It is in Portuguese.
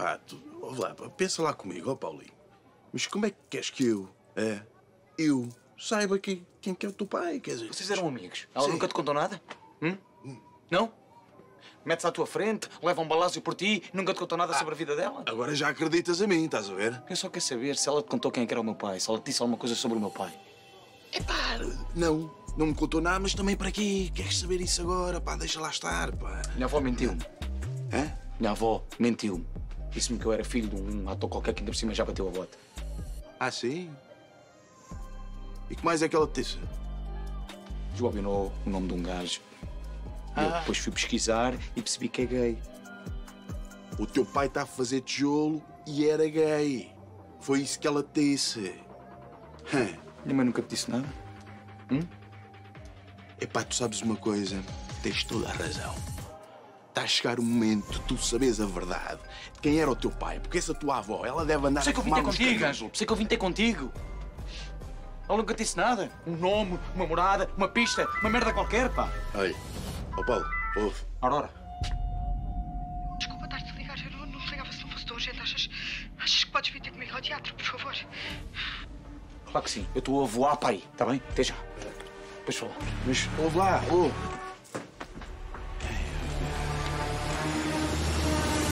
Pá, ouve lá, pá, pensa lá comigo, ó Paulinho. Mas como é que queres que eu saiba quem que é o teu pai? Quer dizer... Vocês eram amigos? Ela Sim. nunca te contou nada? Não? Metes à tua frente, leva um balásio por ti, nunca te contou nada sobre a vida dela? Agora já acreditas a mim, estás a ver? Eu só quero saber se ela te contou quem é que era o meu pai, se ela te disse alguma coisa sobre o meu pai. Epá, não me contou nada, mas também para quê? Queres saber isso agora? Pá, deixa lá estar, pá. Minha avó mentiu-me. Hã? Minha avó mentiu-me. Disse-me que eu era filho de um ator qualquer que ainda por cima já bateu a bota. Ah, sim? E que mais é que ela te disse? Desbobinou o nome de um gajo. Eu depois fui pesquisar e percebi que é gay. O teu pai está a fazer tijolo e era gay. Foi isso que ela te disse. Minha mãe nunca te disse nada? Epá, tu sabes uma coisa? Tens toda a razão. Está a chegar o momento de tu saberes a verdade de quem era o teu pai. Porque essa tua avó, ela deve andar Por isso é que eu vim ter contigo, Ângelo. Por isso é que eu vim ter contigo. Ela nunca te disse nada. Um nome, uma morada, uma pista, uma merda qualquer, pá. Olha, ó Paulo, ouve. Aurora. Desculpa estar-te a ligar, eu não ligava se não fosse tão urgente. Achas que podes vir ter comigo ao teatro, por favor? Claro que sim. Eu estou a voar para aí, está bem? Até já. Depois falamos. Mas ouve lá, ouve.